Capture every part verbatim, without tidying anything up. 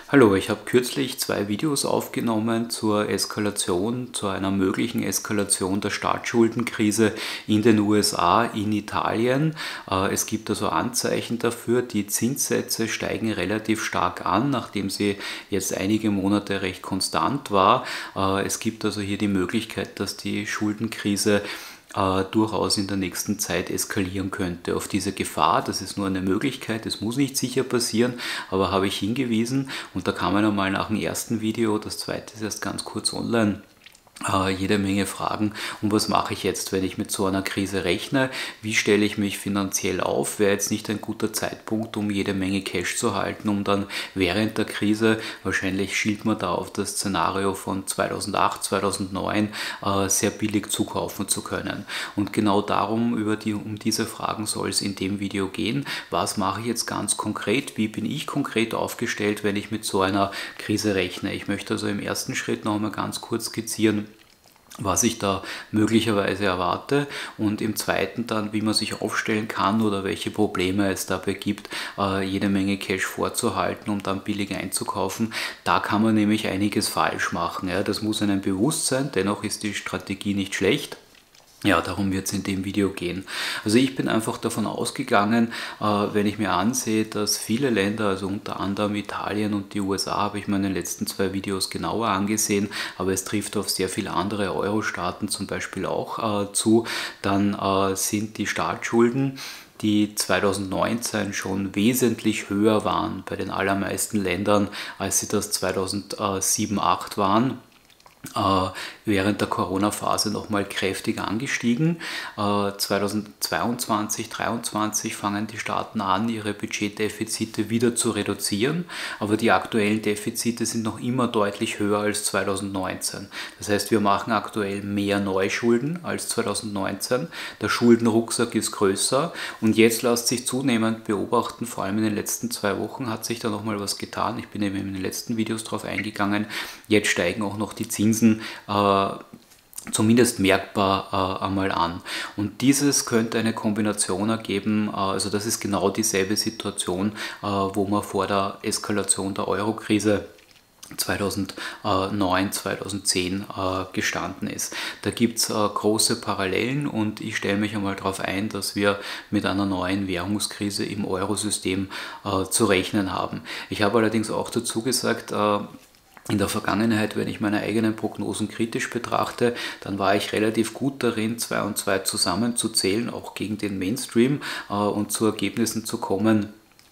Hallo, ich habe kürzlich zwei Videos aufgenommen zur Eskalation, zu einer möglichen Eskalation der Staatsschuldenkrise in den U S A, in Italien. Äh, Es gibt also Anzeichen dafür, die Zinssätze steigen relativ stark an, nachdem sie jetzt einige Monate recht konstant war. Äh, Es gibt also hier die Möglichkeit, dass die Schuldenkrise äh, durchaus in der nächsten Zeit eskalieren könnte. Auf diese Gefahr, das ist nur eine Möglichkeit, es muss nicht sicher passieren, aber habe ich hingewiesen und da kam man einmal nach dem ersten Video, das zweite ist erst ganz kurz online. Äh, jede Menge Fragen, und was mache ich jetzt, wenn ich mit so einer Krise rechne? Wie stelle ich mich finanziell auf? Wäre jetzt nicht ein guter Zeitpunkt, um jede Menge Cash zu halten, um dann während der Krise, wahrscheinlich schielt man da auf das Szenario von zweitausendacht, zweitausendneun, äh, sehr billig zukaufen zu können. Und genau darum, über die, um diese Fragen soll es in dem Video gehen. Was mache ich jetzt ganz konkret? Wie bin ich konkret aufgestellt, wenn ich mit so einer Krise rechne? Ich möchte also im ersten Schritt noch einmal ganz kurz skizzieren, was ich da möglicherweise erwarte, und im zweiten dann, wie man sich aufstellen kann oder welche Probleme es dabei gibt, äh, jede Menge Cash vorzuhalten, um dann billig einzukaufen. Da kann man nämlich einiges falsch machen. Ja. Das muss einem bewusst sein, dennoch ist die Strategie nicht schlecht. Ja, darum wird es in dem Video gehen. Also ich bin einfach davon ausgegangen, äh, wenn ich mir ansehe, dass viele Länder, also unter anderem Italien und die U S A, habe ich mir in den letzten zwei Videos genauer angesehen, aber es trifft auf sehr viele andere Euro-Staaten zum Beispiel auch äh, zu, dann äh, sind die Staatsschulden, die zweitausendneunzehn schon wesentlich höher waren bei den allermeisten Ländern, als sie das zweitausendsieben, acht waren, äh, während der Corona-Phase nochmal kräftig angestiegen. Äh, zweitausendzweiundzwanzig, zweitausenddreiundzwanzig fangen die Staaten an, ihre Budgetdefizite wieder zu reduzieren, aber die aktuellen Defizite sind noch immer deutlich höher als zweitausendneunzehn. Das heißt, wir machen aktuell mehr Neuschulden als zweitausendneunzehn. Der Schuldenrucksack ist größer und jetzt lässt sich zunehmend beobachten, vor allem in den letzten zwei Wochen hat sich da nochmal was getan. Ich bin eben in den letzten Videos darauf eingegangen. Jetzt steigen auch noch die Zinsen äh, zumindest merkbar äh, einmal an. Und dieses könnte eine Kombination ergeben, äh, also das ist genau dieselbe Situation, äh, wo man vor der Eskalation der Euro-Krise zweitausendneun, zweitausendzehn äh, gestanden ist. Da gibt es äh, große Parallelen und ich stelle mich einmal darauf ein, dass wir mit einer neuen Währungskrise im Eurosystem äh, zu rechnen haben. Ich habe allerdings auch dazu gesagt, äh, in der Vergangenheit, wenn ich meine eigenen Prognosen kritisch betrachte, dann war ich relativ gut darin, zwei und zwei zusammenzuzählen, auch gegen den Mainstream, äh, und zu Ergebnissen zu kommen,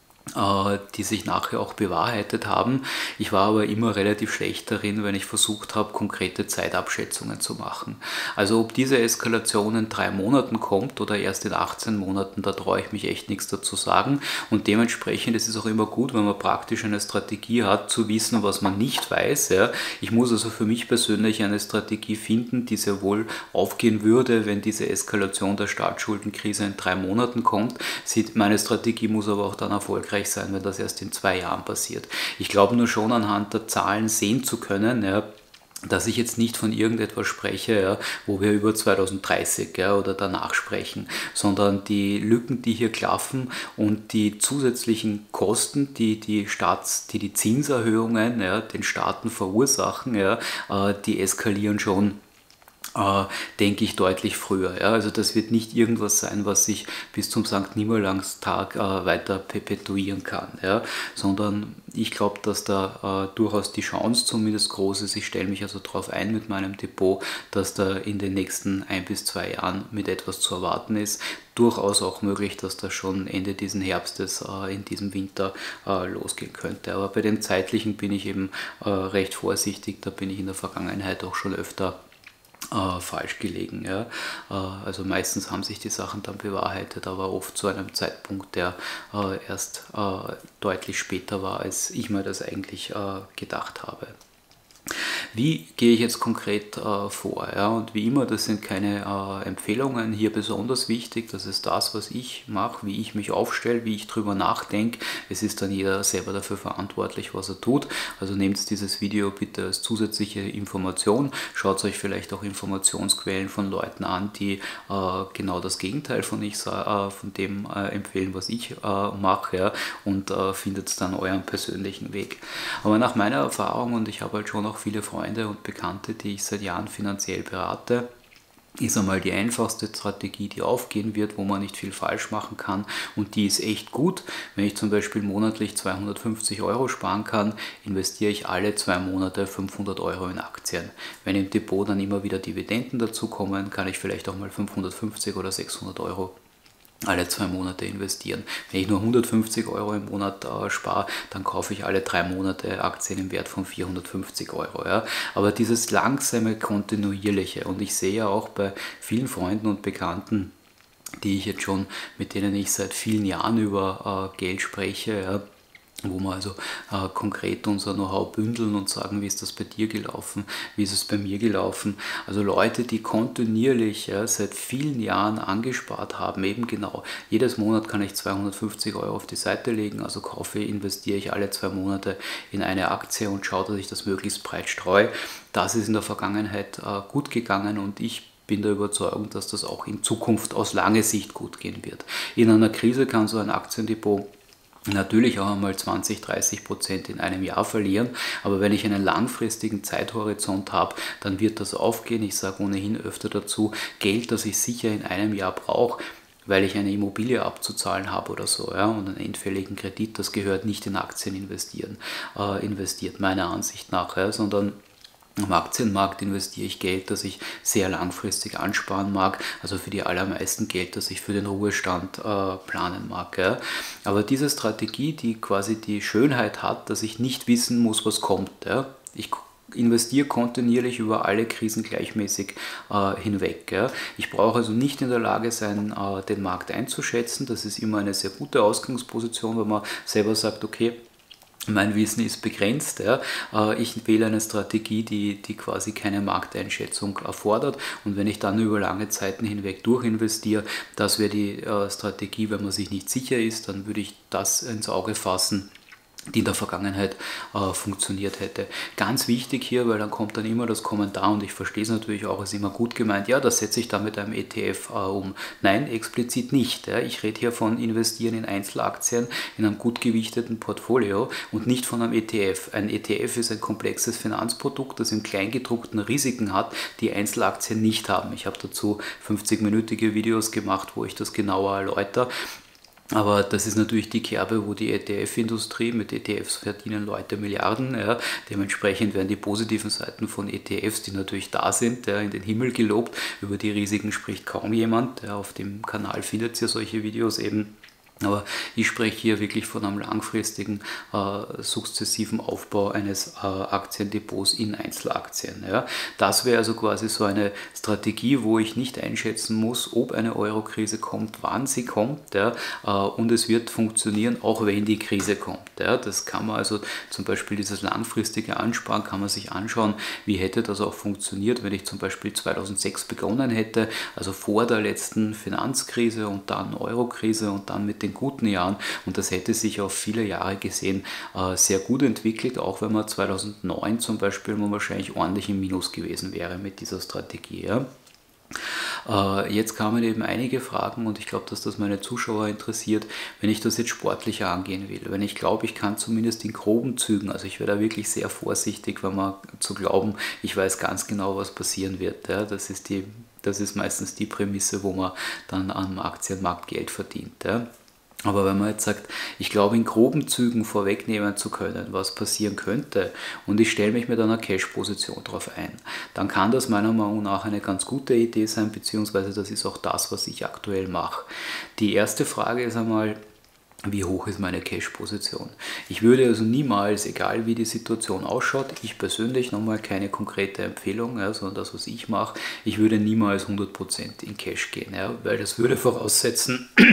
die sich nachher auch bewahrheitet haben. Ich war aber immer relativ schlecht darin, wenn ich versucht habe, konkrete Zeitabschätzungen zu machen. Also ob diese Eskalation in drei Monaten kommt oder erst in achtzehn Monaten, da traue ich mich echt nichts dazu sagen. Und dementsprechend ist es auch immer gut, wenn man praktisch eine Strategie hat, zu wissen, was man nicht weiß. Ja. Ich muss also für mich persönlich eine Strategie finden, die sehr wohl aufgehen würde, wenn diese Eskalation der Staatsschuldenkrise in drei Monaten kommt. Meine Strategie muss aber auch dann erfolgreich sein, wenn das erst in zwei Jahren passiert. Ich glaube nur schon anhand der Zahlen sehen zu können, ja, dass ich jetzt nicht von irgendetwas spreche, ja, wo wir über zweitausenddreißig, ja, oder danach sprechen, sondern die Lücken, die hier klaffen und die zusätzlichen Kosten, die die, Staats-, die, die Zinserhöhungen, ja, den Staaten verursachen, ja, äh, die eskalieren schon, Äh, denke ich, deutlich früher. Ja. Also das wird nicht irgendwas sein, was sich bis zum Sankt Nimmerleinstag äh, weiter perpetuieren kann, ja. Sondern ich glaube, dass da äh, durchaus die Chance zumindest groß ist. Ich stelle mich also darauf ein mit meinem Depot, dass da in den nächsten ein bis zwei Jahren mit etwas zu erwarten ist. Durchaus auch möglich, dass das schon Ende diesen Herbstes, äh, in diesem Winter äh, losgehen könnte. Aber bei dem zeitlichen bin ich eben äh, recht vorsichtig. Da bin ich in der Vergangenheit auch schon öfter Äh, falsch gelegen. Ja. Äh, also meistens haben sich die Sachen dann bewahrheitet, aber oft zu einem Zeitpunkt, der äh, erst äh, deutlich später war, als ich mir das eigentlich äh, gedacht habe. Wie gehe ich jetzt konkret äh, vor? Ja? Und wie immer, das sind keine äh, Empfehlungen. Hier besonders wichtig, das ist das, was ich mache, wie ich mich aufstelle, wie ich drüber nachdenke. Es ist dann jeder selber dafür verantwortlich, was er tut. Also nehmt dieses Video bitte als zusätzliche Information. Schaut euch vielleicht auch Informationsquellen von Leuten an, die äh, genau das Gegenteil von, ich, äh, von dem äh, empfehlen, was ich äh, mache, ja? Und äh, findet dann euren persönlichen Weg. Aber nach meiner Erfahrung, und ich habe halt schon auch viele Freunde und Bekannte, die ich seit Jahren finanziell berate, ist einmal die einfachste Strategie, die aufgehen wird, wo man nicht viel falsch machen kann, und die ist echt gut. Wenn ich zum Beispiel monatlich zweihundertfünfzig Euro sparen kann, investiere ich alle zwei Monate fünfhundert Euro in Aktien. Wenn im Depot dann immer wieder Dividenden dazu kommen, kann ich vielleicht auch mal fünfhundertfünfzig oder sechshundert Euro alle zwei Monate investieren. Wenn ich nur hundertfünfzig Euro im Monat äh, spare, dann kaufe ich alle drei Monate Aktien im Wert von vierhundertfünfzig Euro. Ja. Aber dieses langsame, kontinuierliche, und ich sehe ja auch bei vielen Freunden und Bekannten, die ich jetzt schon, mit denen ich seit vielen Jahren über äh, Geld spreche, ja, wo wir also äh, konkret unser Know-how bündeln und sagen, wie ist das bei dir gelaufen, wie ist es bei mir gelaufen. Also Leute, die kontinuierlich ja, seit vielen Jahren angespart haben, eben genau, jedes Monat kann ich zweihundertfünfzig Euro auf die Seite legen, also kaufe, investiere ich alle zwei Monate in eine Aktie und schaue, dass ich das möglichst breit streue. Das ist in der Vergangenheit äh, gut gegangen, und ich bin der Überzeugung, dass das auch in Zukunft aus langer Sicht gut gehen wird. In einer Krise kann so ein Aktiendepot natürlich auch einmal zwanzig, dreißig Prozent in einem Jahr verlieren, aber wenn ich einen langfristigen Zeithorizont habe, dann wird das aufgehen. Ich sage ohnehin öfter dazu, Geld, das ich sicher in einem Jahr brauche, weil ich eine Immobilie abzuzahlen habe oder so, ja, und einen endfälligen Kredit, das gehört nicht in Aktien investieren, äh, investiert, meiner Ansicht nach, ja, sondern am Aktienmarkt investiere ich Geld, das ich sehr langfristig ansparen mag, also für die allermeisten Geld, das ich für den Ruhestand äh, planen mag. Ja. Aber diese Strategie, die quasi die Schönheit hat, dass ich nicht wissen muss, was kommt. Ja. Ich investiere kontinuierlich über alle Krisen gleichmäßig äh, hinweg. Ja. Ich brauche also nicht in der Lage sein, äh, den Markt einzuschätzen. Das ist immer eine sehr gute Ausgangsposition, wenn man selber sagt, okay, mein Wissen ist begrenzt. Ja. Ich wähle eine Strategie, die, die quasi keine Markteinschätzung erfordert, und wenn ich dann über lange Zeiten hinweg durchinvestiere, das wäre die äh, Strategie. Wenn man sich nicht sicher ist, dann würde ich das ins Auge fassen, die in der Vergangenheit äh, funktioniert hätte. Ganz wichtig hier, weil dann kommt dann immer das Kommentar, und ich verstehe es natürlich auch, ist immer gut gemeint, ja, das setze ich dann mit einem E T F äh, um. Nein, explizit nicht. Ja. Ich rede hier von Investieren in Einzelaktien in einem gut gewichteten Portfolio und nicht von einem E T F. Ein E T F ist ein komplexes Finanzprodukt, das im Kleingedruckten Risiken hat, die Einzelaktien nicht haben. Ich habe dazu fünfzig-minütige Videos gemacht, wo ich das genauer erläutere. Aber das ist natürlich die Kerbe, wo die E T F-Industrie, mit E T Fs verdienen Leute Milliarden. Ja. Dementsprechend werden die positiven Seiten von E T Fs, die natürlich da sind, ja, in den Himmel gelobt. Über die Risiken spricht kaum jemand. Ja. Auf dem Kanal findet ihr solche Videos eben. Aber ich spreche hier wirklich von einem langfristigen, äh, sukzessiven Aufbau eines äh, Aktiendepots in Einzelaktien. Ja. Das wäre also quasi so eine Strategie, wo ich nicht einschätzen muss, ob eine Euro-Krise kommt, wann sie kommt. Ja, äh, und es wird funktionieren, auch wenn die Krise kommt. Ja. Das kann man also zum Beispiel, dieses langfristige Ansparen, kann man sich anschauen, wie hätte das auch funktioniert, wenn ich zum Beispiel zweitausendsechs begonnen hätte, also vor der letzten Finanzkrise und dann Euro-Krise und dann mit den guten Jahren, und das hätte sich auf viele Jahre gesehen äh, sehr gut entwickelt, auch wenn man zweitausendneun zum Beispiel man wahrscheinlich ordentlich im Minus gewesen wäre mit dieser Strategie. Ja. Äh, jetzt kamen eben einige Fragen, und ich glaube, dass das meine Zuschauer interessiert, wenn ich das jetzt sportlicher angehen will. Wenn ich glaube, ich kann zumindest in groben Zügen, also ich wäre da wirklich sehr vorsichtig, wenn man zu glauben, ich weiß ganz genau, was passieren wird. Ja. Das ist die, das ist meistens die Prämisse, wo man dann am Aktienmarkt Geld verdient. Ja. Aber wenn man jetzt sagt, ich glaube in groben Zügen vorwegnehmen zu können, was passieren könnte, und ich stelle mich mit einer Cash-Position darauf ein, dann kann das meiner Meinung nach eine ganz gute Idee sein, beziehungsweise das ist auch das, was ich aktuell mache. Die erste Frage ist einmal, wie hoch ist meine Cash-Position? Ich würde also niemals, egal wie die Situation ausschaut, ich persönlich, nochmal keine konkrete Empfehlung, ja, sondern das, was ich mache, ich würde niemals hundert Prozent in Cash gehen, ja, weil das würde voraussetzen,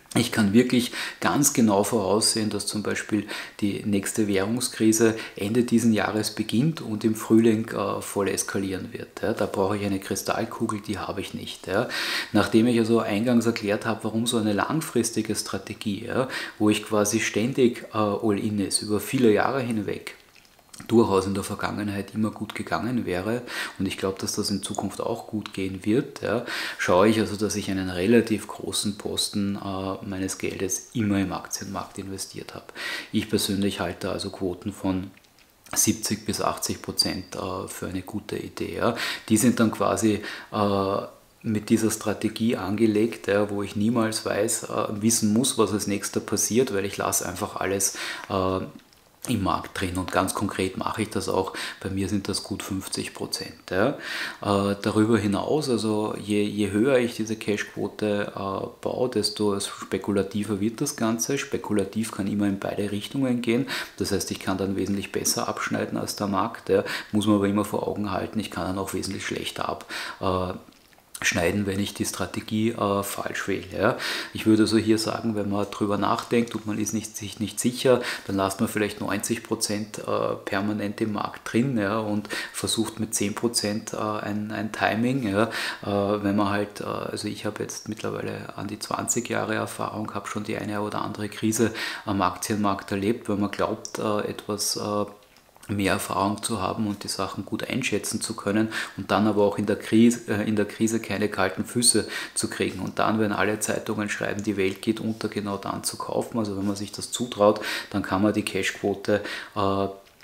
Ich kann wirklich ganz genau voraussehen, dass zum Beispiel die nächste Währungskrise Ende diesen Jahres beginnt und im Frühling äh, voll eskalieren wird. Ja. Da brauche ich eine Kristallkugel, die habe ich nicht. Ja. Nachdem ich also eingangs erklärt habe, warum so eine langfristige Strategie, ja, wo ich quasi ständig äh, all-in ist, über viele Jahre hinweg, durchaus in der Vergangenheit immer gut gegangen wäre und ich glaube, dass das in Zukunft auch gut gehen wird, ja, schaue ich also, dass ich einen relativ großen Posten äh, meines Geldes immer im Aktienmarkt investiert habe. Ich persönlich halte also Quoten von siebzig bis achtzig Prozent äh, für eine gute Idee. Ja. Die sind dann quasi äh, mit dieser Strategie angelegt, ja, wo ich niemals weiß, äh, wissen muss, was als nächster passiert, weil ich lasse einfach alles äh, im Markt drin und ganz konkret mache ich das auch. Bei mir sind das gut fünfzig Prozent. Ja. Äh, darüber hinaus, also je, je höher ich diese Cashquote äh, baue, desto spekulativer wird das Ganze. Spekulativ kann immer in beide Richtungen gehen. Das heißt, ich kann dann wesentlich besser abschneiden als der Markt. Ja. Muss man aber immer vor Augen halten, ich kann dann auch wesentlich schlechter ab. Äh, schneiden, wenn ich die Strategie äh, falsch wähle. Ja. Ich würde so hier sagen, wenn man drüber nachdenkt und man ist nicht, sich nicht sicher, dann lasst man vielleicht neunzig Prozent äh, permanent im Markt drin, ja, und versucht mit zehn Prozent äh, ein, ein Timing. Ja. Äh, wenn man halt, äh, also ich habe jetzt mittlerweile an die zwanzig Jahre Erfahrung, habe schon die eine oder andere Krise am Aktienmarkt erlebt, wenn man glaubt, äh, etwas äh, mehr Erfahrung zu haben und die Sachen gut einschätzen zu können und dann aber auch in der Krise, äh, in der Krise keine kalten Füße zu kriegen. Und dann, wenn alle Zeitungen schreiben, die Welt geht unter, genau dann zu kaufen, also wenn man sich das zutraut, dann kann man die Cashquote äh,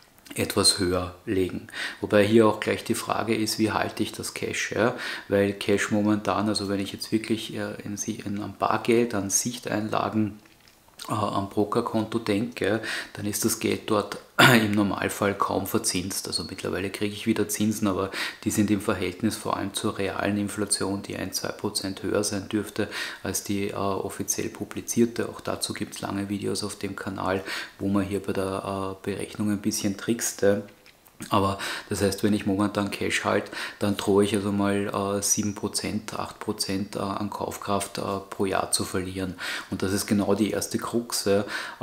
etwas höher legen. Wobei hier auch gleich die Frage ist, wie halte ich das Cash? Ja? Weil Cash momentan, also wenn ich jetzt wirklich äh, in, in, an Bargeld, an Sichteinlagen, äh, am Brokerkonto denke, dann ist das Geld dort im Normalfall kaum verzinst. Also mittlerweile kriege ich wieder Zinsen, aber die sind im Verhältnis vor allem zur realen Inflation, die ein bis zwei Prozent höher sein dürfte als die äh, offiziell publizierte. Auch dazu gibt es lange Videos auf dem Kanal, wo man hier bei der äh, Berechnung ein bisschen trickst. Äh. Aber das heißt, wenn ich momentan Cash halte, dann drohe ich also mal äh, sieben Prozent, acht Prozent äh, an Kaufkraft äh, pro Jahr zu verlieren. Und das ist genau die erste Krux, äh,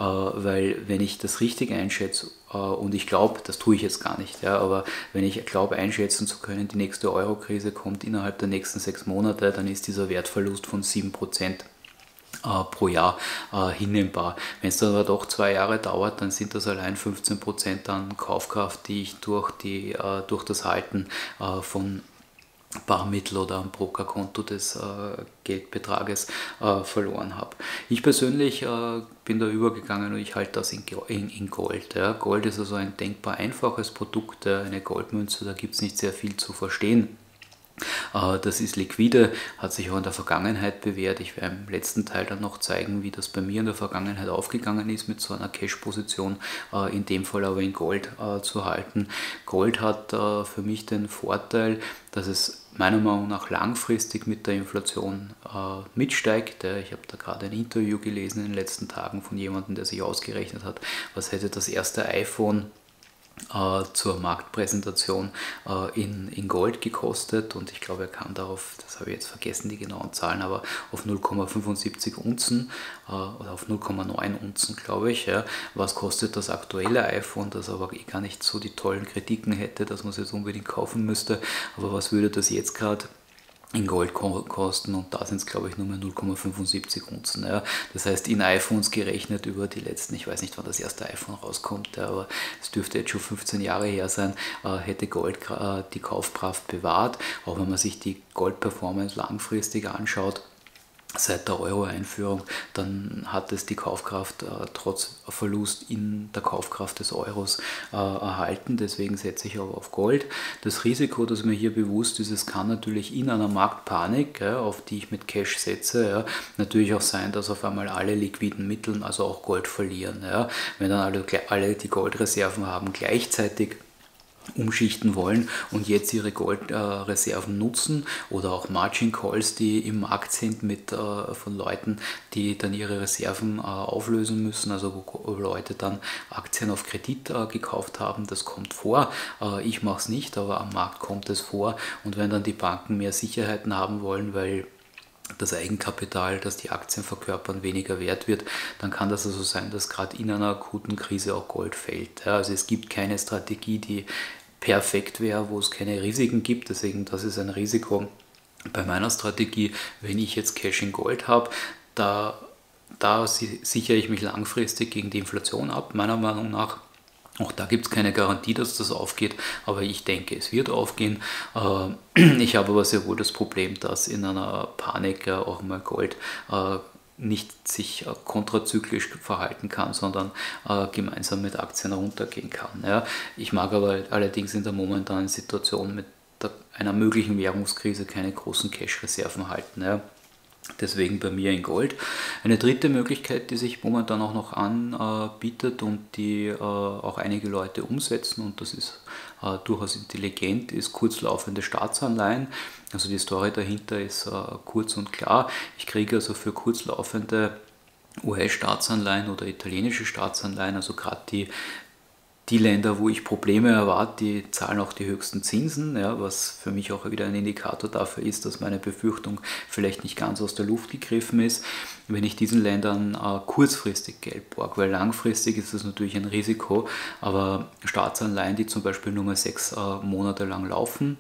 weil wenn ich das richtig einschätze, äh, und ich glaube, das tue ich jetzt gar nicht, ja, aber wenn ich glaube einschätzen zu können, die nächste Euro-Krise kommt innerhalb der nächsten sechs Monate, dann ist dieser Wertverlust von sieben Prozent Uh, pro Jahr uh, hinnehmbar. Wenn es dann aber doch zwei Jahre dauert, dann sind das allein fünfzehn Prozent an Kaufkraft, die ich durch, die, uh, durch das Halten uh, von Barmittel oder am Brokerkonto des äh, Geldbetrages äh, verloren habe. Ich persönlich äh, bin da übergegangen und ich halte das in, in, in Gold. Ja. Gold ist also ein denkbar einfaches Produkt, äh, eine Goldmünze, da gibt es nicht sehr viel zu verstehen. Das ist liquide, hat sich auch in der Vergangenheit bewährt. Ich werde im letzten Teil dann noch zeigen, wie das bei mir in der Vergangenheit aufgegangen ist, mit so einer Cash-Position, in dem Fall aber in Gold zu halten. Gold hat für mich den Vorteil, dass es meiner Meinung nach langfristig mit der Inflation mitsteigt. Ich habe da gerade ein Interview gelesen in den letzten Tagen von jemandem, der sich ausgerechnet hat, was hätte das erste iPhone Uh, zur Marktpräsentation uh, in, in Gold gekostet, und ich glaube, er kam darauf, das habe ich jetzt vergessen, die genauen Zahlen, aber auf null Komma fünfundsiebzig Unzen uh, oder auf null Komma neun Unzen, glaube ich. Ja. Was kostet das aktuelle iPhone, das aber eh gar nicht so die tollen Kritiken hätte, dass man es jetzt unbedingt kaufen müsste, aber was würde das jetzt gerade in Gold kosten, und da sind es, glaube ich, nur mehr null Komma fünfundsiebzig Unzen. Ja. Das heißt, in iPhones gerechnet über die letzten, ich weiß nicht, wann das erste iPhone rauskommt, ja, aber es dürfte jetzt schon fünfzehn Jahre her sein, äh, hätte Gold äh, die Kaufkraft bewahrt. Auch wenn man sich die Gold-Performance langfristig anschaut, seit der Euro-Einführung, dann hat es die Kaufkraft äh, trotz Verlust in der Kaufkraft des Euros äh, erhalten. Deswegen setze ich aber auf Gold. Das Risiko, das mir hier bewusst ist, es kann natürlich in einer Marktpanik, ja, auf die ich mit Cash setze, ja, natürlich auch sein, dass auf einmal alle liquiden Mittel, also auch Gold, verlieren. Ja. Wenn dann alle, alle die Goldreserven haben, gleichzeitig umschichten wollen und jetzt ihre Goldreserven äh, nutzen, oder auch Margin Calls, die im Markt sind mit äh, von Leuten, die dann ihre Reserven äh, auflösen müssen, also wo Leute dann Aktien auf Kredit äh, gekauft haben. Das kommt vor. Äh, ich mache es nicht, aber am Markt kommt es vor, und wenn dann die Banken mehr Sicherheiten haben wollen, weil das Eigenkapital, das die Aktien verkörpern, weniger wert wird, dann kann das also sein, dass gerade in einer akuten Krise auch Gold fällt. Ja, also es gibt keine Strategie, die perfekt wäre, wo es keine Risiken gibt, deswegen das ist ein Risiko bei meiner Strategie. Wenn ich jetzt Cash in Gold habe, da, da sichere ich mich langfristig gegen die Inflation ab, meiner Meinung nach. Auch da gibt es keine Garantie, dass das aufgeht, aber ich denke, es wird aufgehen. Ich habe aber sehr wohl das Problem, dass in einer Panik ja auch mal Gold nicht sich kontrazyklisch verhalten kann, sondern gemeinsam mit Aktien runtergehen kann. Ja. Ich mag aber allerdings in der momentanen Situation mit einer möglichen Währungskrise keine großen Cash-Reserven halten. Ja. Deswegen bei mir in Gold. Eine dritte Möglichkeit, die sich momentan auch noch anbietet und die äh, auch einige Leute umsetzen, und das ist äh, durchaus intelligent, ist kurzlaufende Staatsanleihen. Also die Story dahinter ist äh, kurz und klar. Ich kriege also für kurzlaufende U S-Staatsanleihen oder italienische Staatsanleihen, also gerade die Die Länder, wo ich Probleme erwarte, die zahlen auch die höchsten Zinsen, ja, was für mich auch wieder ein Indikator dafür ist, dass meine Befürchtung vielleicht nicht ganz aus der Luft gegriffen ist, wenn ich diesen Ländern äh, kurzfristig Geld borge, weil langfristig ist das natürlich ein Risiko, aber Staatsanleihen, die zum Beispiel nur mal sechs äh, Monate lang laufen,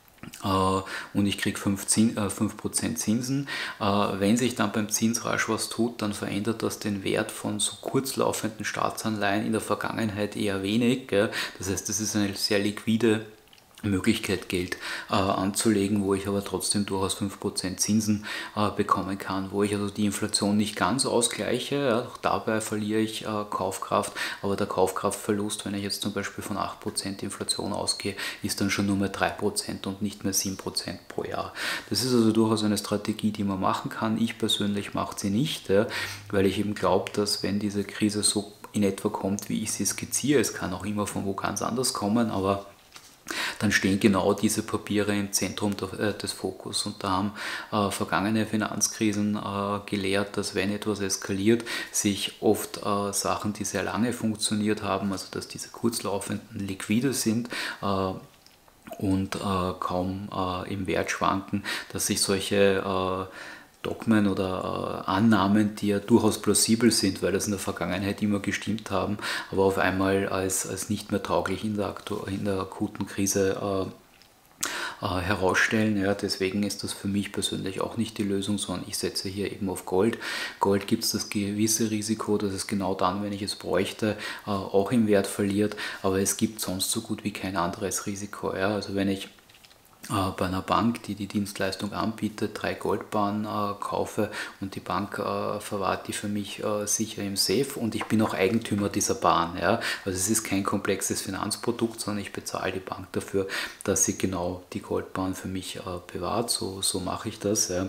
und ich kriege fünf Prozent Zinsen. Wenn sich dann beim Zinsrausch was tut, dann verändert das den Wert von so kurzlaufenden Staatsanleihen in der Vergangenheit eher wenig. Das heißt, das ist eine sehr liquide Möglichkeit, Geld äh, anzulegen, wo ich aber trotzdem durchaus fünf Prozent Zinsen äh, bekommen kann, wo ich also die Inflation nicht ganz ausgleiche. Ja, auch dabei verliere ich äh, Kaufkraft, aber der Kaufkraftverlust, wenn ich jetzt zum Beispiel von acht Prozent Inflation ausgehe, ist dann schon nur mehr drei Prozent und nicht mehr sieben Prozent pro Jahr. Das ist also durchaus eine Strategie, die man machen kann. Ich persönlich mache sie nicht, ja, weil ich eben glaube, dass wenn diese Krise so in etwa kommt, wie ich sie skizziere, es kann auch immer von wo ganz anders kommen, aber dann stehen genau diese Papiere im Zentrum des Fokus. Und da haben äh, vergangene Finanzkrisen äh, gelehrt, dass wenn etwas eskaliert, sich oft äh, Sachen, die sehr lange funktioniert haben, also dass diese kurzlaufenden liquide sind, äh, und äh, kaum äh, im Wert schwanken, dass sich solche äh, Dogmen oder äh, Annahmen, die ja durchaus plausibel sind, weil das in der Vergangenheit immer gestimmt haben, aber auf einmal als, als nicht mehr tauglich in der, in der akuten Krise äh, äh, herausstellen. Ja, deswegen ist das für mich persönlich auch nicht die Lösung, sondern ich setze hier eben auf Gold. Gold gibt es das gewisse Risiko, dass es genau dann, wenn ich es bräuchte, äh, auch im Wert verliert, aber es gibt sonst so gut wie kein anderes Risiko. Ja, also wenn ich bei einer Bank, die die Dienstleistung anbietet, drei Goldbarren äh, kaufe und die Bank äh, verwahrt die für mich äh, sicher im Safe und ich bin auch Eigentümer dieser Bahn. Ja? Also es ist kein komplexes Finanzprodukt, sondern ich bezahle die Bank dafür, dass sie genau die Goldbarren für mich äh, bewahrt. So, so mache ich das. Ja.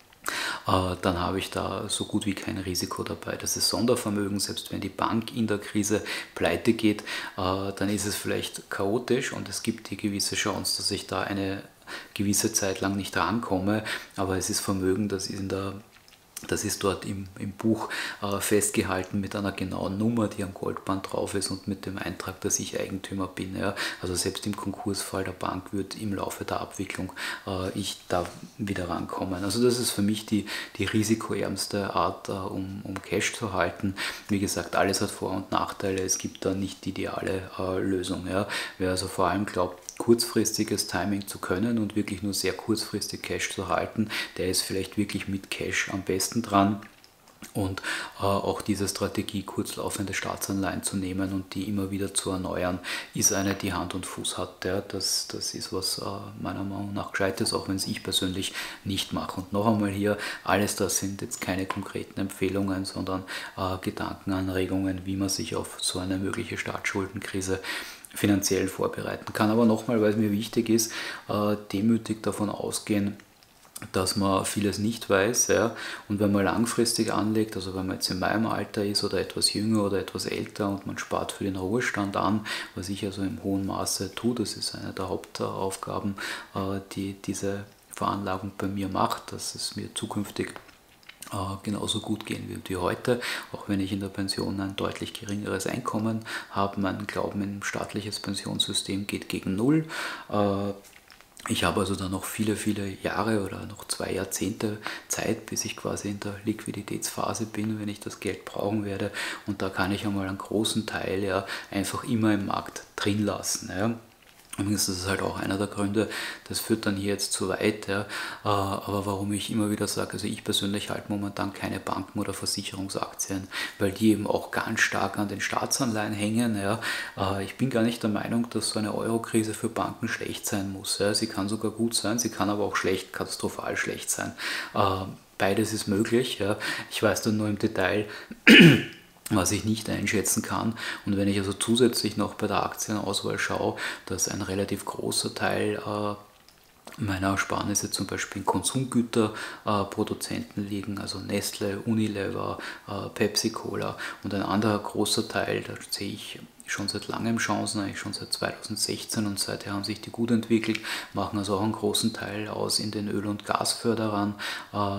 Dann habe ich da so gut wie kein Risiko dabei. Das ist Sondervermögen, selbst wenn die Bank in der Krise pleite geht, dann ist es vielleicht chaotisch und es gibt die gewisse Chance, dass ich da eine gewisse Zeit lang nicht rankomme, aber es ist Vermögen, das ist in der Das ist dort im, im Buch äh, festgehalten mit einer genauen Nummer, die am Goldband drauf ist und mit dem Eintrag, dass ich Eigentümer bin. Ja. Also selbst im Konkursfall der Bank wird im Laufe der Abwicklung äh, ich da wieder rankommen. Also das ist für mich die, die risikoärmste Art, äh, um, um Cash zu halten. Wie gesagt, alles hat Vor- und Nachteile. Es gibt da nicht die ideale äh, Lösung. Ja. Wer also vor allem glaubt, kurzfristiges Timing zu können und wirklich nur sehr kurzfristig Cash zu halten, der ist vielleicht wirklich mit Cash am besten dran. Und äh, auch diese Strategie, kurzlaufende Staatsanleihen zu nehmen und die immer wieder zu erneuern, ist eine, die Hand und Fuß hat. Ja. Das, das ist was äh, meiner Meinung nach Gescheites, auch wenn es ich persönlich nicht mache. Und noch einmal hier, alles das sind jetzt keine konkreten Empfehlungen, sondern äh, Gedankenanregungen, wie man sich auf so eine mögliche Staatsschuldenkrise finanziell vorbereiten kann. Aber nochmal, weil es mir wichtig ist, äh, demütig davon ausgehen, dass man vieles nicht weiß. Ja. Und wenn man langfristig anlegt, also wenn man jetzt in meinem Alter ist oder etwas jünger oder etwas älter und man spart für den Ruhestand an, was ich also im hohen Maße tue, das ist eine der Hauptaufgaben, äh, die diese Veranlagung bei mir macht, dass es mir zukünftig genauso gut gehen wird wie heute, auch wenn ich in der Pension ein deutlich geringeres Einkommen habe. Mein Glauben in ein staatliches Pensionssystem geht gegen Null. Ich habe also dann noch viele, viele Jahre oder noch zwei Jahrzehnte Zeit, bis ich quasi in der Liquiditätsphase bin, wenn ich das Geld brauchen werde. Und da kann ich einmal einen großen Teil ja einfach immer im Markt drin lassen. Ja. Übrigens, das ist halt auch einer der Gründe, das führt dann hier jetzt zu weit, ja, aber warum ich immer wieder sage, also ich persönlich halte momentan keine Banken oder Versicherungsaktien, weil die eben auch ganz stark an den Staatsanleihen hängen. Ja. Ich bin gar nicht der Meinung, dass so eine Euro-Krise für Banken schlecht sein muss. Ja. Sie kann sogar gut sein, sie kann aber auch schlecht, katastrophal schlecht sein. Beides ist möglich. Ja. Ich weiß dann nur im Detail, was ich nicht einschätzen kann. Und wenn ich also zusätzlich noch bei der Aktienauswahl schaue, dass ein relativ großer Teil äh, meiner Ersparnisse zum Beispiel in Konsumgüterproduzenten äh, liegen, also Nestle, Unilever, äh, Pepsi Cola, und ein anderer großer Teil, da sehe ich schon seit langem Chancen, eigentlich schon seit zweitausendsechzehn, und seither haben sich die gut entwickelt, machen also auch einen großen Teil aus in den Öl- und Gasförderern, äh,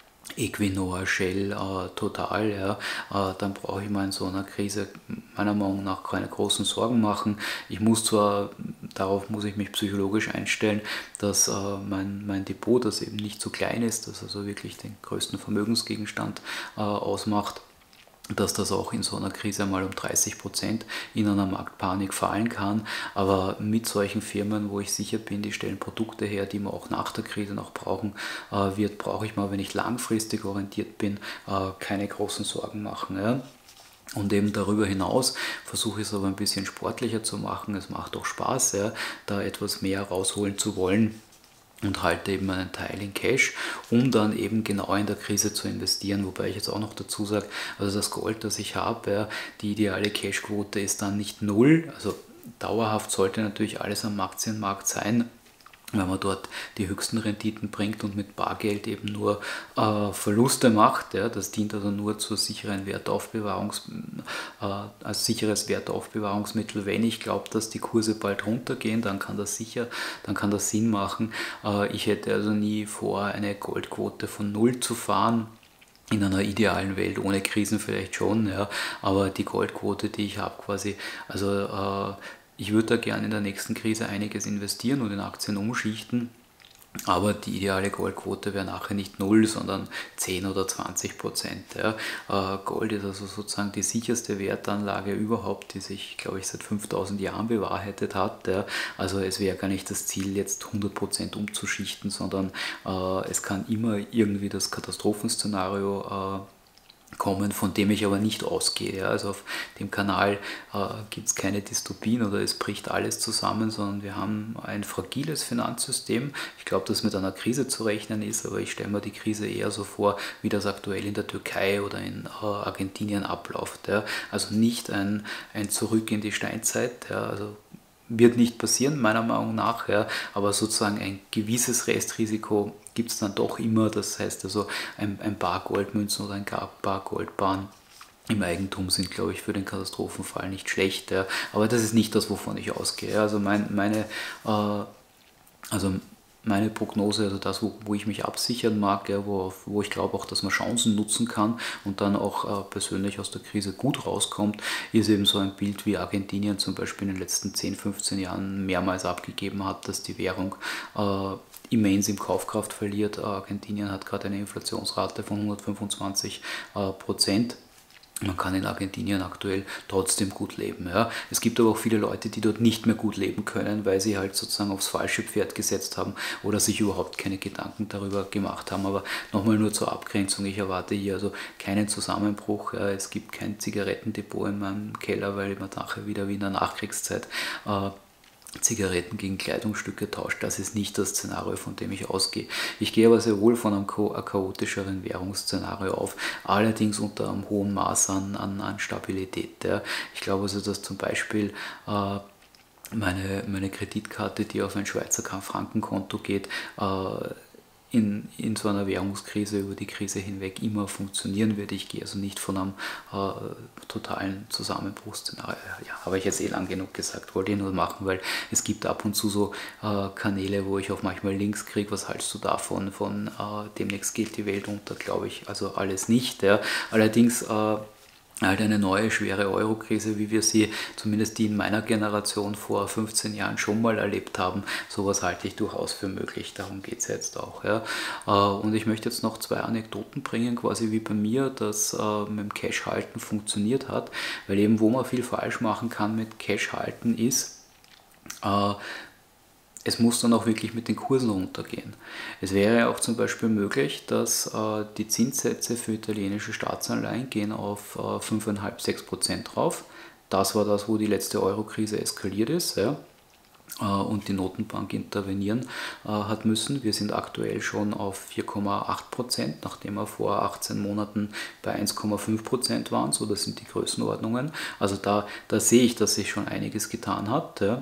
Equinor, Shell, äh, Total, ja, äh, dann brauche ich mir in so einer Krise meiner Meinung nach keine großen Sorgen machen. Ich muss zwar, darauf muss ich mich psychologisch einstellen, dass äh, mein, mein Depot, das eben nicht so klein ist, das also wirklich den größten Vermögensgegenstand äh, ausmacht, dass das auch in so einer Krise mal um dreißig Prozent in einer Marktpanik fallen kann. Aber mit solchen Firmen, wo ich sicher bin, die stellen Produkte her, die man auch nach der Krise noch brauchen äh, wird, brauche ich mal, wenn ich langfristig orientiert bin, äh, keine großen Sorgen machen. Ja. Und eben darüber hinaus versuche ich es aber ein bisschen sportlicher zu machen. Es macht auch Spaß, ja, da etwas mehr rausholen zu wollen, und halte eben einen Teil in Cash, um dann eben genau in der Krise zu investieren. Wobei ich jetzt auch noch dazu sage, also das Gold, das ich habe, ja, die ideale Cashquote ist dann nicht null. Also dauerhaft sollte natürlich alles am Aktienmarkt sein, wenn man dort die höchsten Renditen bringt und mit Bargeld eben nur äh, Verluste macht. Ja, das dient also nur zur sicheren Wertaufbewahrungs, äh, als sicheres Wertaufbewahrungsmittel. Wenn ich glaube, dass die Kurse bald runtergehen, dann kann das sicher, dann kann das Sinn machen. Äh, ich hätte also nie vor, eine Goldquote von null zu fahren. In einer idealen Welt, ohne Krisen vielleicht schon, ja, aber die Goldquote, die ich habe quasi, also äh, ich würde da gerne in der nächsten Krise einiges investieren und in Aktien umschichten, aber die ideale Goldquote wäre nachher nicht null, sondern zehn oder zwanzig Prozent. Ja. Äh, Gold ist also sozusagen die sicherste Wertanlage überhaupt, die sich, glaube ich, seit fünftausend Jahren bewahrheitet hat. Ja. Also es wäre gar nicht das Ziel, jetzt hundert Prozent umzuschichten, sondern äh, es kann immer irgendwie das Katastrophenszenario äh, kommen, von dem ich aber nicht ausgehe. Ja. Also auf dem Kanal äh, gibt es keine Dystopien oder es bricht alles zusammen, sondern wir haben ein fragiles Finanzsystem. Ich glaube, dass mit einer Krise zu rechnen ist, aber ich stelle mir die Krise eher so vor, wie das aktuell in der Türkei oder in äh, Argentinien abläuft. Ja. Also nicht ein, ein Zurück in die Steinzeit, ja. Also wird nicht passieren, meiner Meinung nach, ja, aber sozusagen ein gewisses Restrisiko gibt es dann doch immer. Das heißt also, ein, ein paar Goldmünzen oder ein paar Goldbarren im Eigentum sind, glaube ich, für den Katastrophenfall nicht schlecht. Ja. Aber das ist nicht das, wovon ich ausgehe. Also mein, meine, äh, also meine Prognose, also das, wo, wo ich mich absichern mag, ja, wo, wo ich glaube auch, dass man Chancen nutzen kann und dann auch äh, persönlich aus der Krise gut rauskommt, ist eben so ein Bild, wie Argentinien zum Beispiel in den letzten zehn, fünfzehn Jahren mehrmals abgegeben hat, dass die Währung äh, immens im Kaufkraft verliert. Argentinien hat gerade eine Inflationsrate von hundertfünfundzwanzig Prozent. Man kann in Argentinien aktuell trotzdem gut leben. Ja. Es gibt aber auch viele Leute, die dort nicht mehr gut leben können, weil sie halt sozusagen aufs falsche Pferd gesetzt haben oder sich überhaupt keine Gedanken darüber gemacht haben. Aber nochmal nur zur Abgrenzung, ich erwarte hier also keinen Zusammenbruch. Ja. Es gibt kein Zigarettendepot in meinem Keller, weil man nachher wieder wie in der Nachkriegszeit äh, Zigaretten gegen Kleidungsstücke tauscht. Das ist nicht das Szenario, von dem ich ausgehe. Ich gehe aber sehr wohl von einem chaotischeren Währungsszenario auf, allerdings unter einem hohen Maß an, an, an Stabilität. Ja. Ich glaube also, dass zum Beispiel äh, meine, meine Kreditkarte, die auf ein Schweizer Frankenkonto geht, äh, In, in so einer Währungskrise über die Krise hinweg immer funktionieren wird. Ich gehe also nicht von einem äh, totalen Zusammenbruchsszenario. Ja, habe ich jetzt eh lang genug gesagt, wollte ich nur machen, weil es gibt ab und zu so äh, Kanäle, wo ich auch manchmal Links kriege, was hältst du davon, von äh, demnächst geht die Welt unter, glaube ich, also alles nicht. Ja. Allerdings äh, halt eine neue schwere Euro-Krise, wie wir sie, zumindest die in meiner Generation vor fünfzehn Jahren schon mal erlebt haben. Sowas halte ich durchaus für möglich, darum geht es jetzt auch. Ja. Und ich möchte jetzt noch zwei Anekdoten bringen, quasi wie bei mir, dass mit dem Cash-Halten funktioniert hat, weil eben wo man viel falsch machen kann mit Cash-Halten ist, es muss dann auch wirklich mit den Kursen runtergehen. Es wäre auch zum Beispiel möglich, dass äh, die Zinssätze für italienische Staatsanleihen gehen auf äh, fünf Komma fünf bis sechs Prozent drauf. Das war das, wo die letzte Euro-Krise eskaliert ist, ja, äh, und die Notenbank intervenieren äh, hat müssen. Wir sind aktuell schon auf vier Komma acht Prozent, nachdem wir vor achtzehn Monaten bei eins Komma fünf Prozent waren. So, das sind die Größenordnungen. Also da, da sehe ich, dass sich schon einiges getan hat. Ja.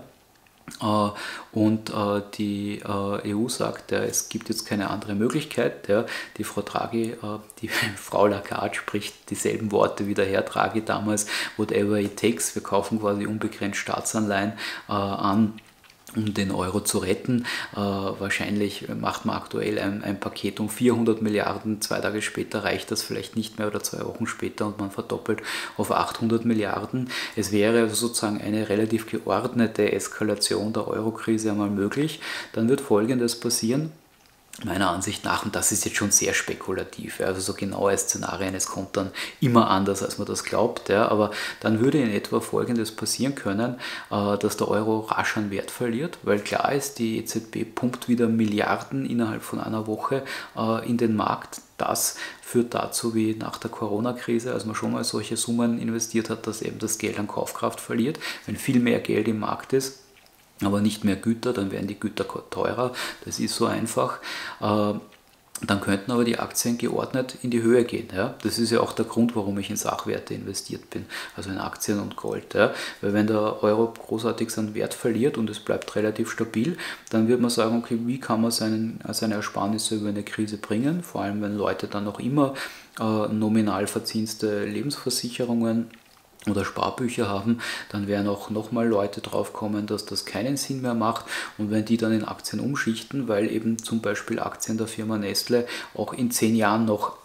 Und die E U sagt, es gibt jetzt keine andere Möglichkeit. Die Frau Draghi, die Frau Lagarde spricht dieselben Worte wie der Herr Draghi damals, whatever it takes. Wir kaufen quasi unbegrenzt Staatsanleihen an, um den Euro zu retten. Äh, wahrscheinlich macht man aktuell ein, ein Paket um vierhundert Milliarden, zwei Tage später reicht das vielleicht nicht mehr oder zwei Wochen später und man verdoppelt auf achthundert Milliarden. Es wäre also sozusagen eine relativ geordnete Eskalation der Euro-Krise einmal möglich. Dann wird Folgendes passieren. Meiner Ansicht nach, und das ist jetzt schon sehr spekulativ, also so genaue Szenarien, es kommt dann immer anders, als man das glaubt, ja, aber dann würde in etwa Folgendes passieren können, äh, dass der Euro rasch an Wert verliert, weil klar ist, die E Z B pumpt wieder Milliarden innerhalb von einer Woche äh, in den Markt. Das führt dazu, wie nach der Corona-Krise, als man schon mal solche Summen investiert hat, dass eben das Geld an Kaufkraft verliert, wenn viel mehr Geld im Markt ist, aber nicht mehr Güter, dann werden die Güter teurer, das ist so einfach. Dann könnten aber die Aktien geordnet in die Höhe gehen. Ja? Das ist ja auch der Grund, warum ich in Sachwerte investiert bin, also in Aktien und Gold. Ja? Weil wenn der Euro großartig seinen Wert verliert und es bleibt relativ stabil, dann wird man sagen, okay, wie kann man seinen, seine Ersparnisse über eine Krise bringen, vor allem wenn Leute dann noch immer äh, nominal verzinste Lebensversicherungen oder Sparbücher haben, dann werden auch nochmal Leute drauf kommen, dass das keinen Sinn mehr macht, und wenn die dann in Aktien umschichten, weil eben zum Beispiel Aktien der Firma Nestle auch in zehn Jahren noch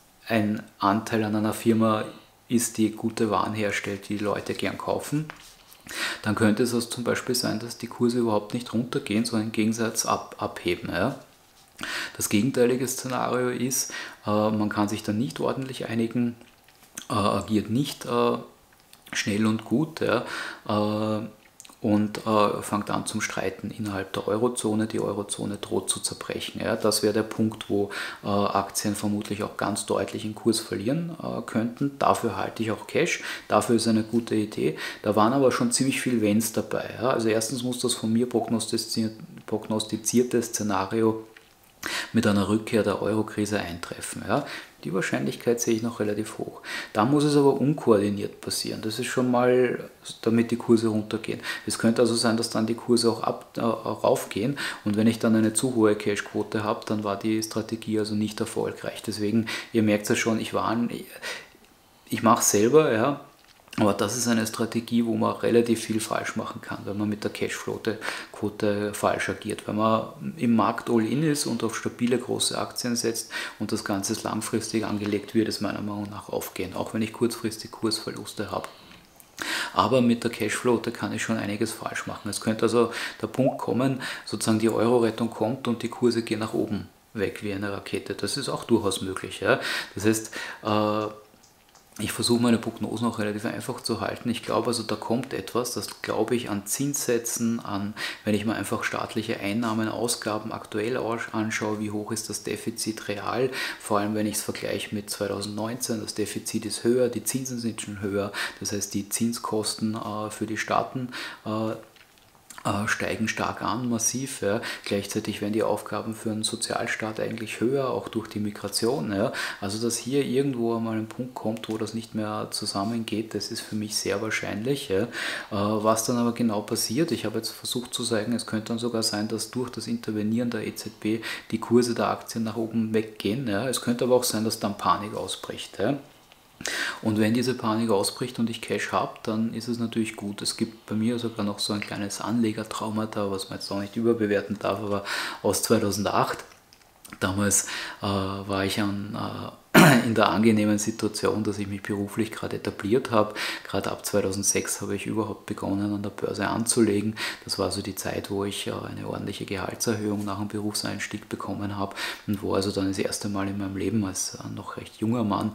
ein Anteil an einer Firma ist, die gute Waren herstellt, die, die Leute gern kaufen, dann könnte es also zum Beispiel sein, dass die Kurse überhaupt nicht runtergehen, sondern im Gegensatz ab, abheben. Ja? Das gegenteilige Szenario ist, äh, man kann sich dann nicht ordentlich einigen, äh, agiert nicht äh, schnell und gut, ja, äh, und äh, fängt an zum Streiten innerhalb der Eurozone. Die Eurozone droht zu zerbrechen. Ja. Das wäre der Punkt, wo äh, Aktien vermutlich auch ganz deutlich in Kurs verlieren äh, könnten. Dafür halte ich auch Cash, dafür ist eine gute Idee. Da waren aber schon ziemlich viel Wenns dabei. Ja. Also erstens muss das von mir prognostizierte, prognostizierte Szenario mit einer Rückkehr der Euro-Krise eintreffen. Ja. Die Wahrscheinlichkeit sehe ich noch relativ hoch. Da muss es aber unkoordiniert passieren. Das ist schon mal, damit die Kurse runtergehen. Es könnte also sein, dass dann die Kurse auch, ab, äh, auch raufgehen, und wenn ich dann eine zu hohe Cash-Quote habe, dann war die Strategie also nicht erfolgreich. Deswegen, ihr merkt es schon, ich warne, ich, ich mache es selber, ja. Aber das ist eine Strategie, wo man relativ viel falsch machen kann, wenn man mit der Cashflow-Quote falsch agiert. Wenn man im Markt all-in ist und auf stabile große Aktien setzt und das Ganze langfristig angelegt, wird es meiner Meinung nach aufgehen, auch wenn ich kurzfristig Kursverluste habe. Aber mit der Cashflow kann ich schon einiges falsch machen. Es könnte also der Punkt kommen, sozusagen die Euro-Rettung kommt und die Kurse gehen nach oben weg wie eine Rakete. Das ist auch durchaus möglich. Ja? Das heißt, äh, ich versuche meine Prognosen auch relativ einfach zu halten. Ich glaube also, da kommt etwas, das glaube ich an Zinssätzen, an, wenn ich mir einfach staatliche Einnahmen, Ausgaben aktuell anschaue, wie hoch ist das Defizit real, vor allem wenn ich es vergleiche mit zweitausendneunzehn, das Defizit ist höher, die Zinsen sind schon höher, das heißt die Zinskosten äh, für die Staaten äh, steigen stark an, massiv. Ja. Gleichzeitig werden die Aufgaben für einen Sozialstaat eigentlich höher, auch durch die Migration. Ja. Also dass hier irgendwo einmal ein Punkt kommt, wo das nicht mehr zusammengeht, das ist für mich sehr wahrscheinlich. Ja. Was dann aber genau passiert, ich habe jetzt versucht zu sagen, es könnte dann sogar sein, dass durch das Intervenieren der E Z B die Kurse der Aktien nach oben weggehen. Ja. Es könnte aber auch sein, dass dann Panik ausbricht. Ja. Und wenn diese Panik ausbricht und ich Cash habe, dann ist es natürlich gut. Es gibt bei mir sogar noch so ein kleines Anlegertraumata, was man jetzt auch nicht überbewerten darf, aber aus zweitausendacht. Damals äh, war ich an, äh, in der angenehmen Situation, dass ich mich beruflich gerade etabliert habe. Gerade ab zweitausendsechs habe ich überhaupt begonnen, an der Börse anzulegen. Das war so die Zeit, wo ich eine ordentliche Gehaltserhöhung nach dem Berufseinstieg bekommen habe und wo also dann das erste Mal in meinem Leben als noch recht junger Mann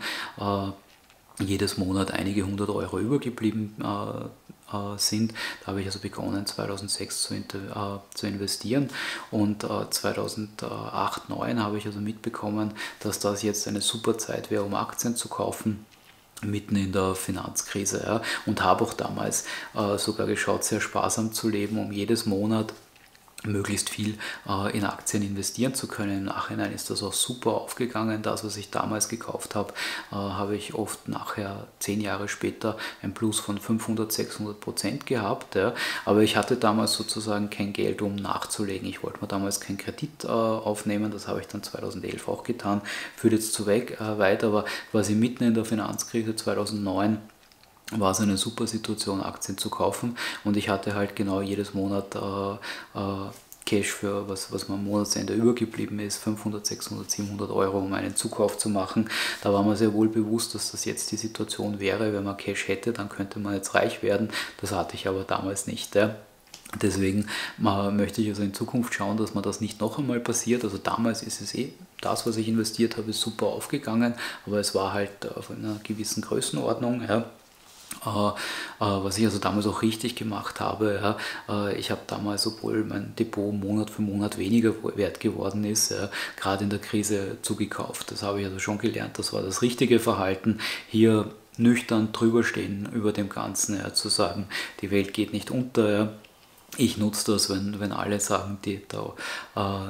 äh, jedes Monat einige hundert Euro übergeblieben äh, sind. Da habe ich also begonnen zweitausendsechs zu, äh, zu investieren und äh, zweitausendacht, zweitausendneun habe ich also mitbekommen, dass das jetzt eine super Zeit wäre, um Aktien zu kaufen, mitten in der Finanzkrise, ja, und habe auch damals äh, sogar geschaut, sehr sparsam zu leben, um jedes Monat möglichst viel äh, in Aktien investieren zu können. Im Nachhinein ist das auch super aufgegangen. Das, was ich damals gekauft habe, äh, habe ich oft nachher, zehn Jahre später, ein Plus von fünfhundert, sechshundert Prozent gehabt. Ja. Aber ich hatte damals sozusagen kein Geld, um nachzulegen. Ich wollte mir damals keinen Kredit äh, aufnehmen. Das habe ich dann zweitausendelf auch getan. Führt jetzt zu weg, äh, weit, aber quasi mitten in der Finanzkrise zweitausendneun war es eine super Situation, Aktien zu kaufen, und ich hatte halt genau jedes Monat äh, äh, Cash für was, was mir am Monatsende übergeblieben ist, fünfhundert, sechshundert, siebenhundert Euro, um einen Zukauf zu machen. Da war mir sehr wohl bewusst, dass das jetzt die Situation wäre, wenn man Cash hätte, dann könnte man jetzt reich werden. Das hatte ich aber damals nicht. Ja. Deswegen möchte ich also in Zukunft schauen, dass mir das nicht noch einmal passiert. Also damals ist es eh, das, was ich investiert habe, ist super aufgegangen, aber es war halt auf einer gewissen Größenordnung. Ja. Uh, uh, was ich also damals auch richtig gemacht habe. Ja, uh, ich habe damals, obwohl mein Depot Monat für Monat weniger wert geworden ist, uh, gerade in der Krise zugekauft. Das habe ich also schon gelernt, das war das richtige Verhalten. Hier nüchtern drüber stehen über dem Ganzen, ja, zu sagen, die Welt geht nicht unter. Ja. Ich nutze das, wenn, wenn alle sagen, die da uh,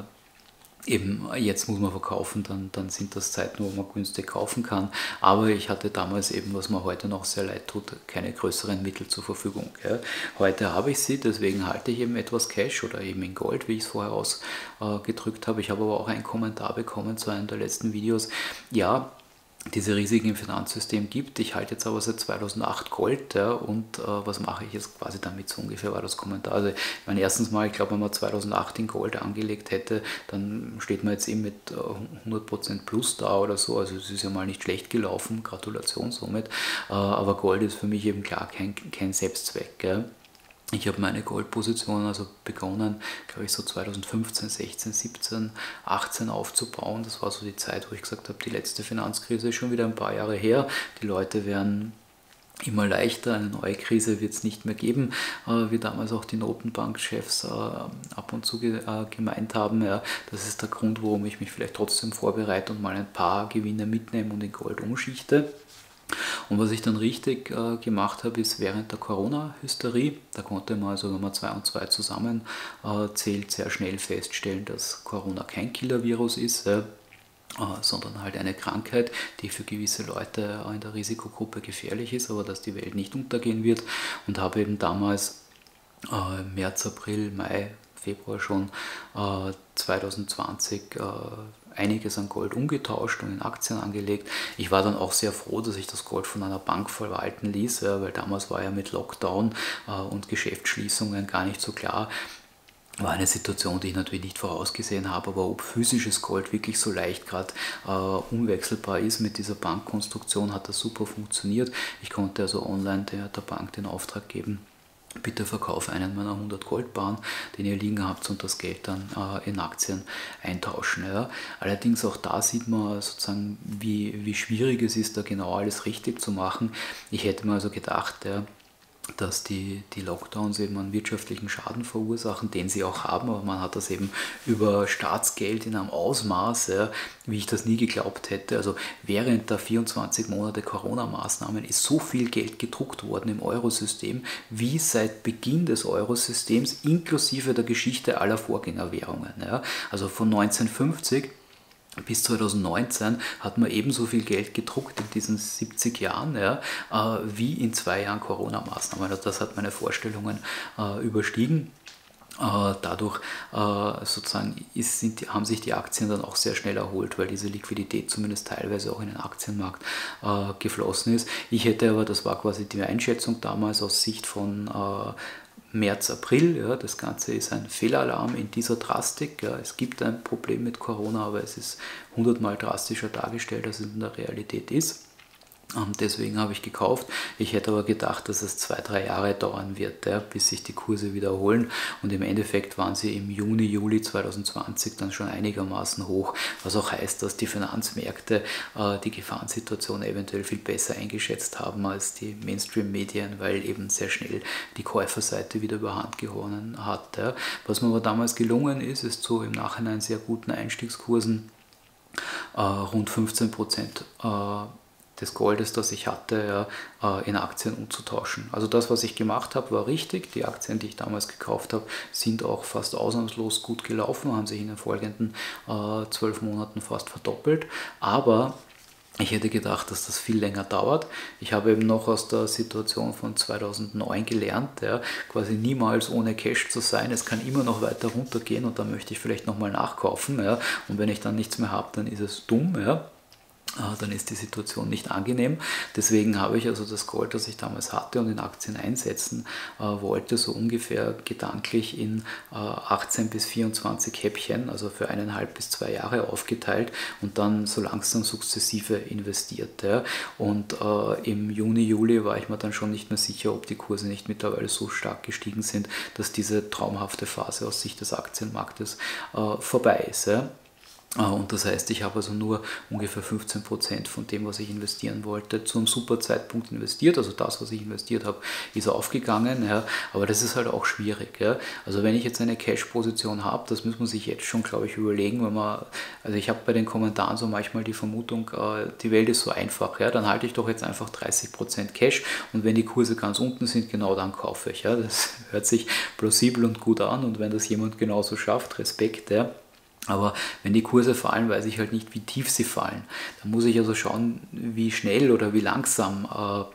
eben jetzt muss man verkaufen, dann, dann sind das Zeiten, wo man günstig kaufen kann. Aber ich hatte damals eben, was mir heute noch sehr leid tut, keine größeren Mittel zur Verfügung. Ja. Heute habe ich sie, deswegen halte ich eben etwas Cash oder eben in Gold, wie ich es vorher ausgedrückt habe. Ich habe aber auch einen Kommentar bekommen zu einem der letzten Videos. Ja, diese Risiken im Finanzsystem gibt. Ich halte jetzt aber seit zweitausendacht Gold, ja, und äh, was mache ich jetzt quasi damit, so ungefähr war das Kommentar. Also ich meine, erstens mal, ich glaube, wenn man zweitausendacht in Gold angelegt hätte, dann steht man jetzt eben mit äh, hundert Prozent plus da oder so, also es ist ja mal nicht schlecht gelaufen, Gratulation somit, äh, aber Gold ist für mich eben klar kein, kein Selbstzweck. Gell? Ich habe meine Goldpositionen also begonnen, glaube ich, so zweitausendfünfzehn, sechzehn, siebzehn, achtzehn aufzubauen. Das war so die Zeit, wo ich gesagt habe, die letzte Finanzkrise ist schon wieder ein paar Jahre her. Die Leute werden immer leichter, eine neue Krise wird es nicht mehr geben, äh, wie damals auch die Notenbankchefs äh, ab und zu ge äh, gemeint haben. Ja, das ist der Grund, warum ich mich vielleicht trotzdem vorbereite und mal ein paar Gewinne mitnehme und in Gold umschichte. Und was ich dann richtig äh, gemacht habe, ist während der Corona-Hysterie, da konnte man also, wenn man zwei und zwei zusammen äh, zählt, sehr schnell feststellen, dass Corona kein Killer-Virus ist, äh, sondern halt eine Krankheit, die für gewisse Leute in der Risikogruppe gefährlich ist, aber dass die Welt nicht untergehen wird, und habe eben damals äh, März, April, Mai, Februar schon äh, zweitausendzwanzig äh, einiges an Gold umgetauscht und in Aktien angelegt. Ich war dann auch sehr froh, dass ich das Gold von einer Bank verwalten ließ, ja, weil damals war ja mit Lockdown äh, und Geschäftsschließungen gar nicht so klar. War eine Situation, die ich natürlich nicht vorausgesehen habe, aber ob physisches Gold wirklich so leicht gerade äh, umwechselbar ist mit dieser Bankkonstruktion, hat das super funktioniert. Ich konnte also online der, der Bank den Auftrag geben, bitte verkaufe einen meiner hundert Goldbarren, den ihr liegen habt, und das Geld dann äh, in Aktien eintauschen. Ja. Allerdings auch da sieht man sozusagen, wie, wie schwierig es ist, da genau alles richtig zu machen. Ich hätte mir also gedacht, ja, dass die, die Lockdowns eben einen wirtschaftlichen Schaden verursachen, den sie auch haben, aber man hat das eben über Staatsgeld in einem Ausmaß, ja, wie ich das nie geglaubt hätte. Also während der vierundzwanzig Monate Corona-Maßnahmen ist so viel Geld gedruckt worden im Eurosystem, wie seit Beginn des Eurosystems inklusive der Geschichte aller Vorgängerwährungen. Ja. Also von neunzehnhundertfünfzig bis zweitausendneunzehn hat man ebenso viel Geld gedruckt in diesen siebzig Jahren, ja, äh, wie in zwei Jahren Corona-Maßnahmen. Also das hat meine Vorstellungen äh, überstiegen. Äh, dadurch äh, sozusagen ist, sind, haben sich die Aktien dann auch sehr schnell erholt, weil diese Liquidität zumindest teilweise auch in den Aktienmarkt äh, geflossen ist. Ich hätte aber, das war quasi die Einschätzung damals aus Sicht von äh, März, April. Ja, das Ganze ist ein Fehlalarm in dieser Drastik. Ja. Es gibt ein Problem mit Corona, aber es ist hundertmal drastischer dargestellt, als es in der Realität ist. Deswegen habe ich gekauft. Ich hätte aber gedacht, dass es zwei, drei Jahre dauern wird, ja, bis sich die Kurse wiederholen. Und im Endeffekt waren sie im Juni, Juli zweitausendzwanzig dann schon einigermaßen hoch, was auch heißt, dass die Finanzmärkte äh, die Gefahrensituation eventuell viel besser eingeschätzt haben als die Mainstream-Medien, weil eben sehr schnell die Käuferseite wieder überhand gewonnen hat. Ja. Was mir aber damals gelungen ist, ist zu im Nachhinein sehr guten Einstiegskursen äh, rund fünfzehn Prozent äh, des Goldes, das ich hatte, ja, in Aktien umzutauschen. Also das, was ich gemacht habe, war richtig. Die Aktien, die ich damals gekauft habe, sind auch fast ausnahmslos gut gelaufen, haben sich in den folgenden äh, zwölf Monaten fast verdoppelt. Aber ich hätte gedacht, dass das viel länger dauert. Ich habe eben noch aus der Situation von zweitausendneun gelernt, ja, quasi niemals ohne Cash zu sein. Es kann immer noch weiter runtergehen und dann möchte ich vielleicht nochmal nachkaufen. Ja, und wenn ich dann nichts mehr habe, dann ist es dumm. Ja. Dann ist die Situation nicht angenehm. Deswegen habe ich also das Gold, das ich damals hatte und in Aktien einsetzen äh, wollte, so ungefähr gedanklich in äh, achtzehn bis vierundzwanzig Häppchen, also für eineinhalb bis zwei Jahre aufgeteilt und dann so langsam sukzessive investiert. Ja. Und äh, im Juni, Juli war ich mir dann schon nicht mehr sicher, ob die Kurse nicht mittlerweile so stark gestiegen sind, dass diese traumhafte Phase aus Sicht des Aktienmarktes äh, vorbei ist. Ja. Und das heißt, ich habe also nur ungefähr fünfzehn Prozent von dem, was ich investieren wollte, zum super Zeitpunkt investiert. Also das, was ich investiert habe, ist aufgegangen. Ja. Aber das ist halt auch schwierig. Ja. Also wenn ich jetzt eine Cash-Position habe, das muss man sich jetzt schon, glaube ich, überlegen. Wenn man, also ich habe bei den Kommentaren so manchmal die Vermutung, die Welt ist so einfach. Ja. Dann halte ich doch jetzt einfach dreißig Prozent Cash und wenn die Kurse ganz unten sind, genau dann kaufe ich. Ja. Das hört sich plausibel und gut an und wenn das jemand genauso schafft, Respekt. Ja. Aber wenn die Kurse fallen, weiß ich halt nicht, wie tief sie fallen. Dann muss ich also schauen, wie schnell oder wie langsam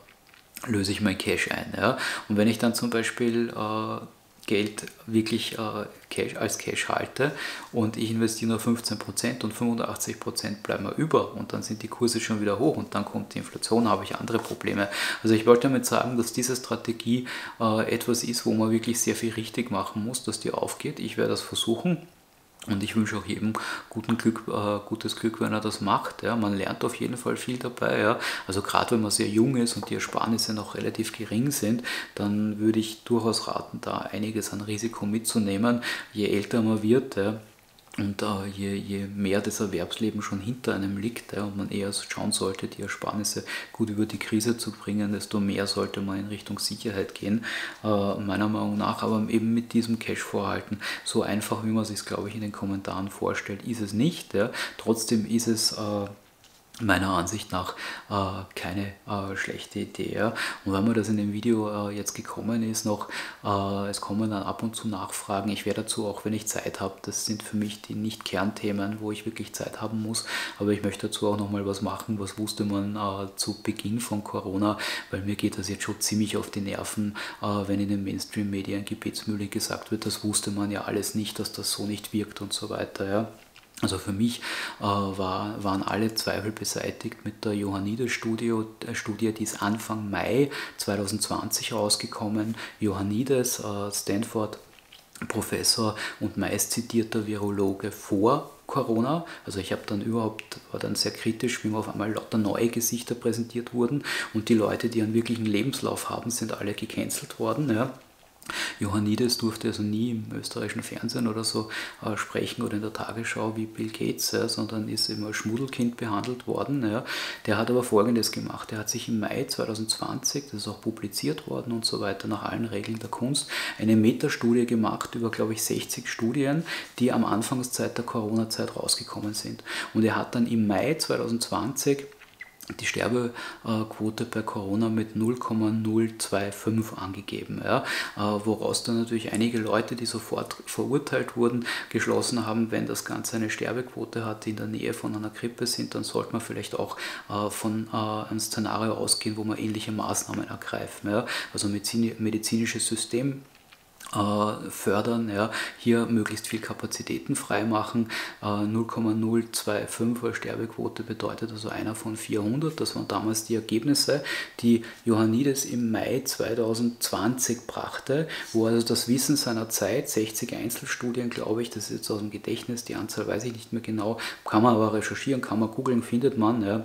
äh, löse ich mein Cash ein. Ja? Und wenn ich dann zum Beispiel äh, Geld wirklich äh, Cash, als Cash halte und ich investiere nur fünfzehn Prozent und fünfundachtzig Prozent bleiben mir über und dann sind die Kurse schon wieder hoch und dann kommt die Inflation, habe ich andere Probleme. Also ich wollte damit sagen, dass diese Strategie äh, etwas ist, wo man wirklich sehr viel richtig machen muss, dass die aufgeht. Ich werde das versuchen. Und ich wünsche auch jedem guten Glück, äh, gutes Glück, wenn er das macht. Ja. Man lernt auf jeden Fall viel dabei. Ja. Also gerade wenn man sehr jung ist und die Ersparnisse noch relativ gering sind, dann würde ich durchaus raten, da einiges an Risiko mitzunehmen. Je älter man wird, ja, und äh, je, je mehr das Erwerbsleben schon hinter einem liegt, ja, und man eher schauen sollte, die Ersparnisse gut über die Krise zu bringen, desto mehr sollte man in Richtung Sicherheit gehen, äh, meiner Meinung nach. Aber eben mit diesem Cash-Vorhalten, so einfach, wie man sich es, glaube ich, in den Kommentaren vorstellt, ist es nicht. Ja. Trotzdem ist es äh, meiner Ansicht nach äh, keine äh, schlechte Idee. Ja. Und wenn mir das in dem Video äh, jetzt gekommen ist, noch, äh, es kommen dann ab und zu Nachfragen. Ich werde dazu auch, wenn ich Zeit habe, das sind für mich die Nicht-Kernthemen, wo ich wirklich Zeit haben muss, aber ich möchte dazu auch nochmal was machen, was wusste man äh, zu Beginn von Corona, weil mir geht das jetzt schon ziemlich auf die Nerven, äh, wenn in den Mainstream-Medien gebetsmühlendig gesagt wird, das wusste man ja alles nicht, dass das so nicht wirkt und so weiter. Ja. Also für mich äh, war, waren alle Zweifel beseitigt mit der Ioannidis-Studie, äh, Studie, die ist Anfang Mai zweitausendzwanzig rausgekommen. Ioannidis, äh, Stanford-Professor und meistzitierter Virologe vor Corona. Also ich habe dann überhaupt, war dann sehr kritisch, wie mir auf einmal lauter neue Gesichter präsentiert wurden und die Leute, die einen wirklichen Lebenslauf haben, sind alle gecancelt worden. Ja. Ioannidis durfte also nie im österreichischen Fernsehen oder so äh, sprechen oder in der Tagesschau wie Bill Gates, ja, sondern ist immer als Schmuddelkind behandelt worden. Ja. Der hat aber Folgendes gemacht, er hat sich im Mai zweitausendzwanzig, das ist auch publiziert worden und so weiter, nach allen Regeln der Kunst, eine Metastudie gemacht über, glaube ich, sechzig Studien, die am Anfangszeit der Corona-Zeit rausgekommen sind. Und er hat dann im Mai zweitausendzwanzig die Sterbequote bei Corona mit null Komma null fünfundzwanzig angegeben, ja, woraus dann natürlich einige Leute, die sofort verurteilt wurden, geschlossen haben, wenn das Ganze eine Sterbequote hat, die in der Nähe von einer Grippe sind, dann sollte man vielleicht auch von einem Szenario ausgehen, wo man ähnliche Maßnahmen ergreifen. Ja. Also medizinisches System fördern, ja, hier möglichst viel Kapazitäten freimachen. null Komma null zwei fünf als Sterbequote bedeutet also einer von vierhundert. Das waren damals die Ergebnisse, die Ioannidis im Mai zweitausendzwanzig brachte, wo also das Wissen seiner Zeit, sechzig Einzelstudien, glaube ich, das ist jetzt aus dem Gedächtnis, die Anzahl weiß ich nicht mehr genau, kann man aber recherchieren, kann man googeln, findet man, ja.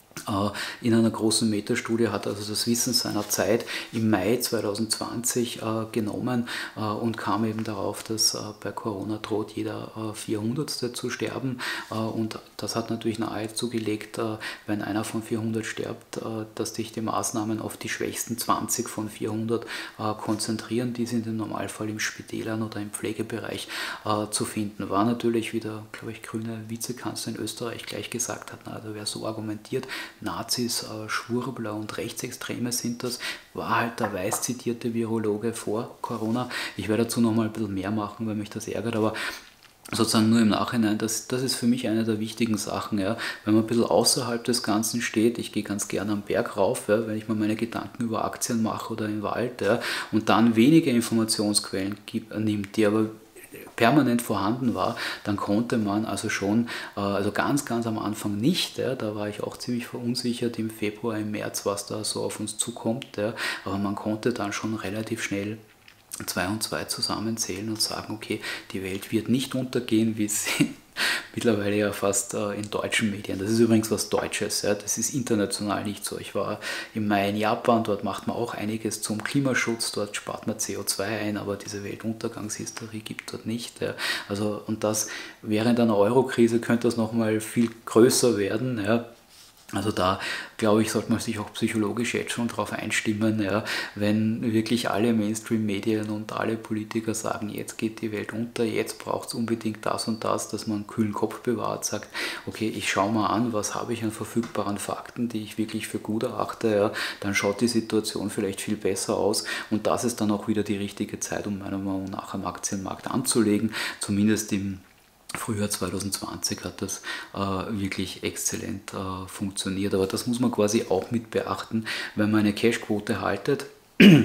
In einer großen Metastudie hat also das Wissen seiner Zeit im Mai zweitausendzwanzig äh, genommen äh, und kam eben darauf, dass äh, bei Corona droht jeder äh, vierhundertste zu sterben, äh, und das hat natürlich nahezugelegt, äh, wenn einer von vierhundert stirbt, äh, dass sich die Maßnahmen auf die schwächsten zwanzig von vierhundert äh, konzentrieren, die sind im Normalfall im Spitälern oder im Pflegebereich äh, zu finden. War natürlich, wie der, glaube ich, grüne Vizekanzler in Österreich gleich gesagt hat, na, also wer so argumentiert, Nazis, äh, Schwurbler und Rechtsextreme sind das, war halt der weiß zitierte Virologe vor Corona. Ich werde dazu noch mal ein bisschen mehr machen, weil mich das ärgert, aber sozusagen nur im Nachhinein, das, das ist für mich eine der wichtigen Sachen, ja, wenn man ein bisschen außerhalb des Ganzen steht. Ich gehe ganz gerne am Berg rauf, ja, wenn ich mir meine Gedanken über Aktien mache oder im Wald, ja, und dann wenige Informationsquellen gibt, nimmt, die aber permanent vorhanden war, dann konnte man also schon, also ganz, ganz am Anfang nicht, ja, da war ich auch ziemlich verunsichert im Februar, im März, was da so auf uns zukommt, ja, aber man konnte dann schon relativ schnell zwei und zwei zusammenzählen und sagen, okay, die Welt wird nicht untergehen, wie sie mittlerweile ja fast äh, in deutschen Medien. Das ist übrigens was Deutsches, ja. Das ist international nicht so. Ich war im Mai in Japan, dort macht man auch einiges zum Klimaschutz, dort spart man C O zwei ein, aber diese Weltuntergangshysterie gibt es dort nicht. Ja. Also, und das während einer Eurokrise könnte das nochmal viel größer werden. Ja. Also da, glaube ich, sollte man sich auch psychologisch jetzt schon darauf einstimmen, ja, wenn wirklich alle Mainstream-Medien und alle Politiker sagen, jetzt geht die Welt unter, jetzt braucht es unbedingt das und das, dass man einen kühlen Kopf bewahrt, sagt, okay, ich schaue mal an, was habe ich an verfügbaren Fakten, die ich wirklich für gut erachte, ja, dann schaut die Situation vielleicht viel besser aus und das ist dann auch wieder die richtige Zeit, um meiner Meinung nach am Aktienmarkt anzulegen, zumindest im Frühjahr zweitausendzwanzig hat das äh, wirklich exzellent äh, funktioniert, aber das muss man quasi auch mit beachten, wenn man eine Cashquote haltet, äh,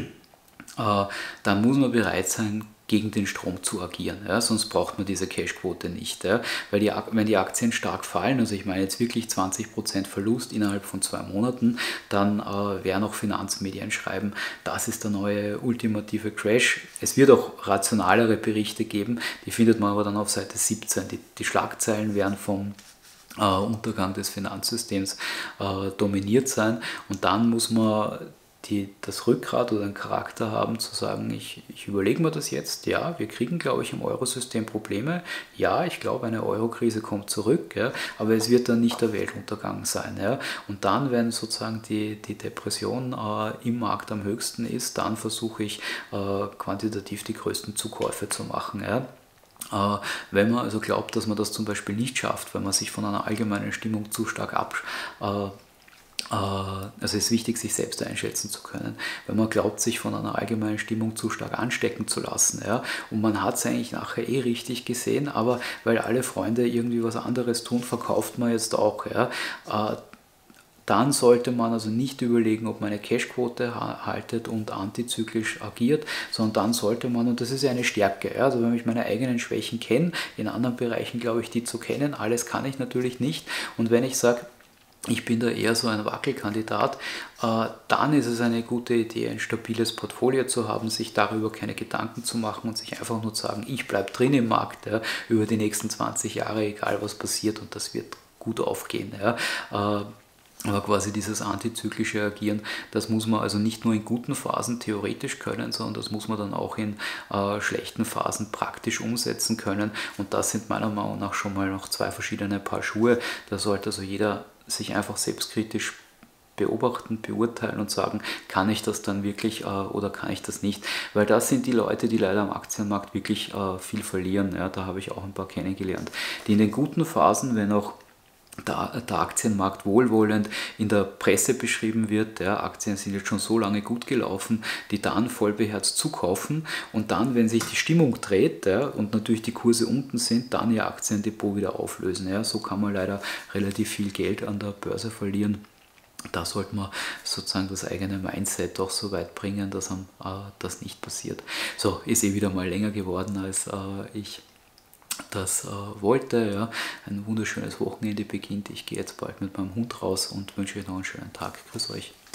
dann muss man bereit sein, gegen den Strom zu agieren, ja, sonst braucht man diese Cashquote nicht, ja, weil die, wenn die Aktien stark fallen, also ich meine jetzt wirklich zwanzig Prozent Verlust innerhalb von zwei Monaten, dann äh, werden auch Finanzmedien schreiben, das ist der neue ultimative Crash. Es wird auch rationalere Berichte geben, die findet man aber dann auf Seite siebzehn. Die, die Schlagzeilen werden vom äh, Untergang des Finanzsystems äh, dominiert sein und dann muss man die das Rückgrat oder den Charakter haben, zu sagen, ich, ich überlege mir das jetzt, ja, wir kriegen, glaube ich, im Eurosystem Probleme, ja, ich glaube, eine Eurokrise kommt zurück, ja, aber es wird dann nicht der Weltuntergang sein. Ja. Und dann, wenn sozusagen die, die Depression äh, im Markt am höchsten ist, dann versuche ich äh, quantitativ die größten Zukäufe zu machen. Ja. Wenn man also glaubt, dass man das zum Beispiel nicht schafft, wenn man sich von einer allgemeinen Stimmung zu stark ab, äh, also es ist wichtig, sich selbst einschätzen zu können, wenn man glaubt, sich von einer allgemeinen Stimmung zu stark anstecken zu lassen. Ja? Und man hat es eigentlich nachher eh richtig gesehen, aber weil alle Freunde irgendwie was anderes tun, verkauft man jetzt auch. Ja? Dann sollte man also nicht überlegen, ob man eine Cashquote haltet und antizyklisch agiert, sondern dann sollte man, und das ist ja eine Stärke, ja, also wenn ich meine eigenen Schwächen kenne, in anderen Bereichen glaube ich, die zu kennen, alles kann ich natürlich nicht, und wenn ich sage, ich bin da eher so ein Wackelkandidat, äh, dann ist es eine gute Idee, ein stabiles Portfolio zu haben, sich darüber keine Gedanken zu machen und sich einfach nur zu sagen, ich bleibe drin im Markt, ja, über die nächsten zwanzig Jahre, egal was passiert, und das wird gut aufgehen. Ja. Äh, Aber quasi dieses antizyklische Agieren, das muss man also nicht nur in guten Phasen theoretisch können, sondern das muss man dann auch in äh, schlechten Phasen praktisch umsetzen können. Und das sind meiner Meinung nach schon mal noch zwei verschiedene Paar Schuhe. Da sollte also jeder sich einfach selbstkritisch beobachten, beurteilen und sagen, kann ich das dann wirklich äh, oder kann ich das nicht? Weil das sind die Leute, die leider am Aktienmarkt wirklich äh, viel verlieren. Ja, da habe ich auch ein paar kennengelernt, die in den guten Phasen, wenn auch Der, der Aktienmarkt wohlwollend in der Presse beschrieben wird, ja, Aktien sind jetzt schon so lange gut gelaufen, die dann vollbeherzt zukaufen und dann, wenn sich die Stimmung dreht, ja, und natürlich die Kurse unten sind, dann ihr Aktiendepot wieder auflösen. Ja. So kann man leider relativ viel Geld an der Börse verlieren. Da sollte man sozusagen das eigene Mindset auch so weit bringen, dass einem äh, das nicht passiert. So, ist eh wieder mal länger geworden, als äh, ich das äh, wollte. Ja. Ein wunderschönes Wochenende beginnt. Ich gehe jetzt bald mit meinem Hund raus und wünsche euch noch einen schönen Tag. Grüß euch.